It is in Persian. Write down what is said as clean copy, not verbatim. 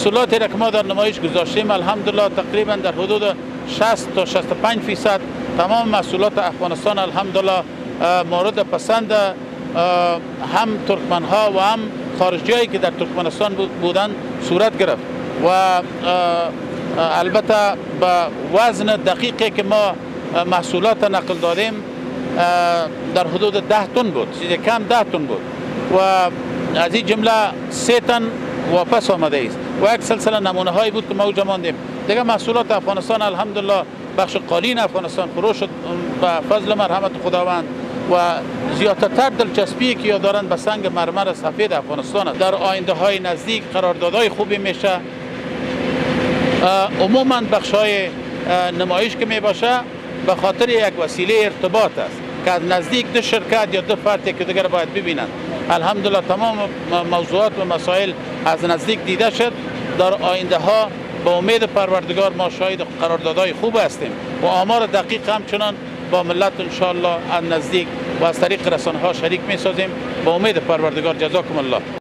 محصولاتی را که ما در نمایش گذاشتیم الحمدلله تقریبا در حدود 60 تا 65% تمام محصولات افغانستان الحمدلله مورد پسند هم ترکمن ها و هم خارجیایی که در ترکمنستان بودن صورت گرفت و البته به وزن دقیقی که ما محصولات نقل دادیم در حدود 10 تن بود، چیز کم 10 تن بود و از این جمله 3 تن واپس آمده است و یک سلسله نمونه هایی بود که ما اوجا ماندیم. دیگه محصولات افغانستان الحمدلله بخش قالین افغانستان فروش شد به فضل مرحمت خداوند و زیادتر دلچسپی که دارند به سنگ مرمر سفید افغانستان. در آینده های نزدیک قراردادهای خوبی میشه. عموما بخش های نمایش که می باشه به خاطر یک وسیله ارتباط است که از نزدیک دو شرکت یا دو فرد که دیگر باید ببینند. الحمدلله تمام موضوعات و مسائل از نزدیک دیده شد. در آینده ها با امید پروردگار ما شاهد قراردادهای خوب هستیم و آمار دقیق همچنان با ملت انشاءالله از نزدیک و از طریق رسانه ها شریک می سازیم. با امید پروردگار. جزاکم الله.